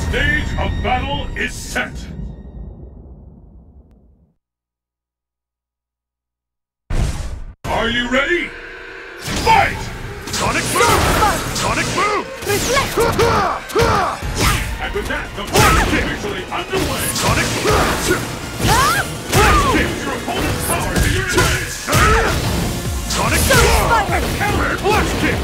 stage of battle is set! Are you ready? Fight! Sonic Boom! Sonic Boom! Reflect! And with that, the fight is officially underway! Sonic Boom! Use your opponent's power to your advantage! Sonic Boom! A counter flash kick!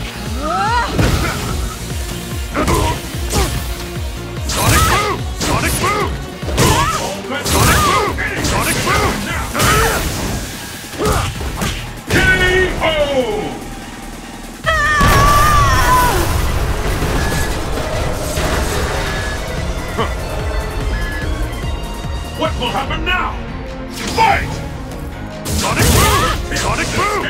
Sonic Boom! Sonic Boom! Sonic Boom! Sonic Boom! KO! What will happen now? Fight! Sonic Boom! Sonic Boom!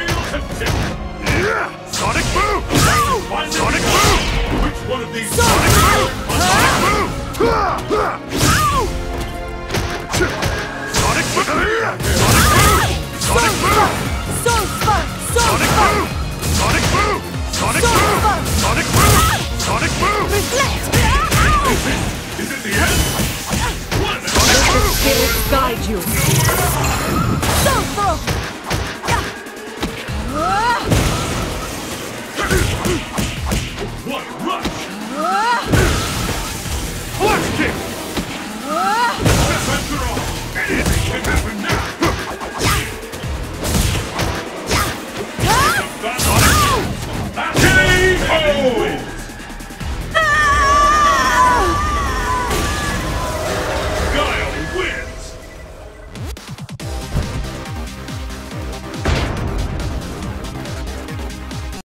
Sonic Boom! Sonic Boom! Which one of these Sonic Boom! Sonic Boom!